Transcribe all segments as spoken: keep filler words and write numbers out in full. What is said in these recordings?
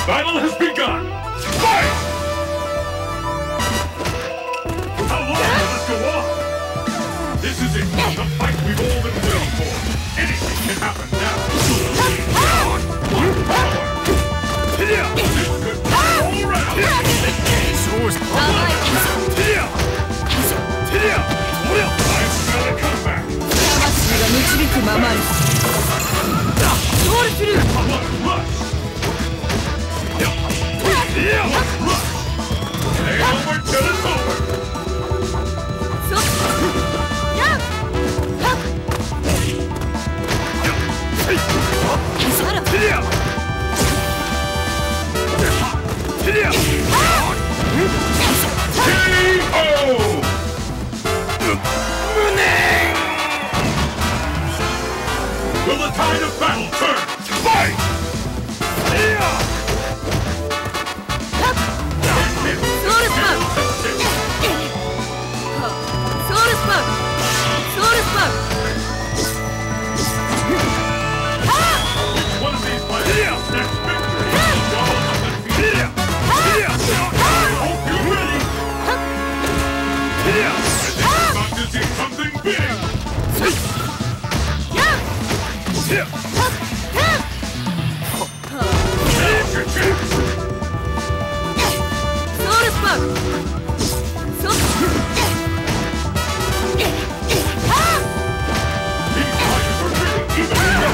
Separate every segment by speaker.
Speaker 1: battle has begun! Fight! How long will this go on? This is it, the fight we've all been waiting for. Anything can happen now. One power! This could go all around! I smell a comeback! Rush! Rush! It ain't over till it's over! Will the tide of battle turn? Fight! One of these fighters next victory is all of the field. I hope you're ready. I think we're about to see something big. Now's your chance. These fighters are really even now.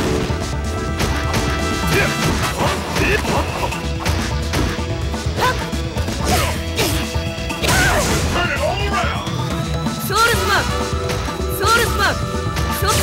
Speaker 1: Turn it all around!
Speaker 2: Soul Smoke! Soul Smoke! Soul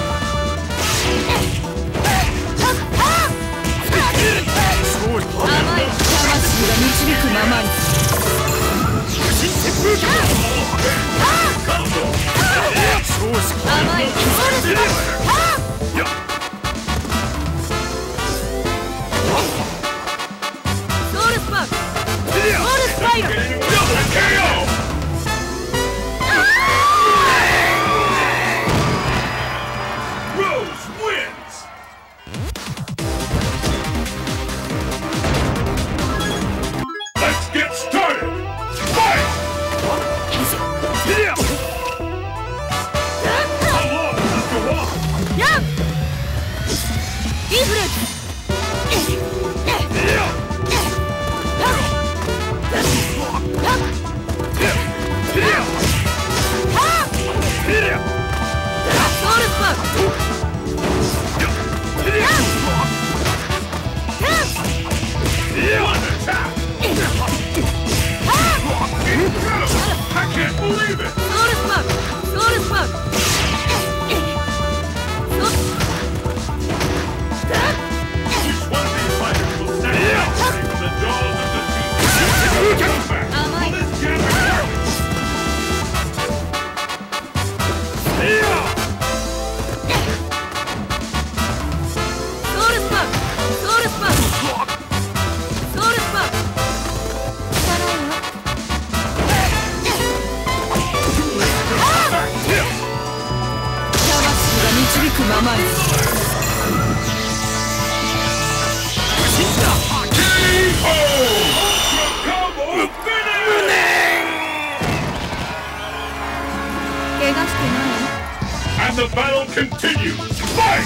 Speaker 1: And the battle continues! Fight!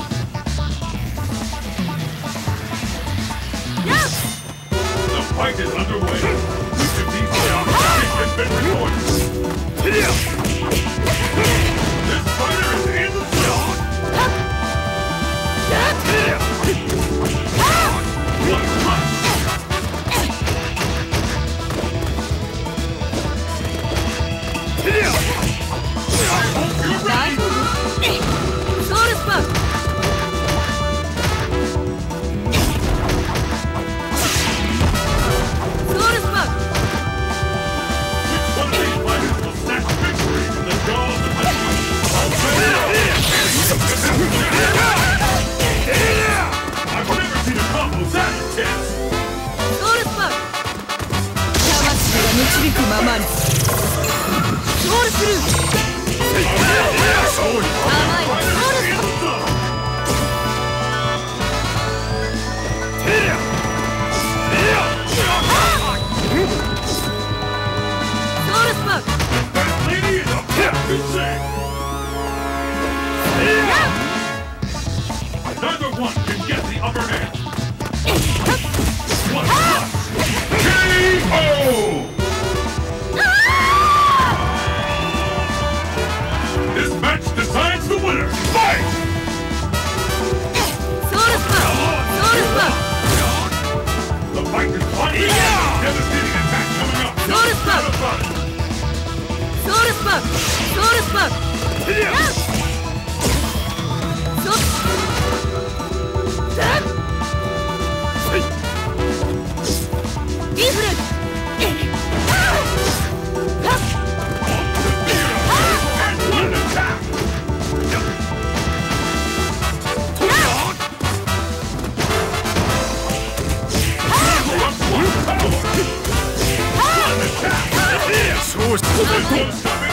Speaker 2: Yes!
Speaker 1: The fight is underway. Each of these rounds has been recorded. This fighter is in the zone! One punch! I hope you're ready!
Speaker 2: Soul Smoke! Soul Smoke!
Speaker 1: Which one of these fighters will snatch victory from the jaws of the I've never seen a combo that intense!
Speaker 2: Soul Smoke! Soul Through!
Speaker 1: overhead. One punch. K O! This match decides the winner. Fight!
Speaker 2: Soul Spark! Soul Spark!
Speaker 1: The fight is on. Devastating attack coming up.
Speaker 2: Soul Spark! Soul Spark! Soul Spark! Soul... Deflect!
Speaker 1: And one attack. One power. One attack. There goes